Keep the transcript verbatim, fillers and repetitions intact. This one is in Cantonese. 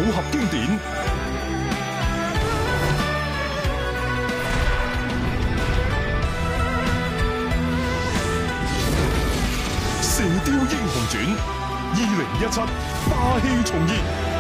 武俠經典。《射雕英雄傳》二零一七霸氣重現。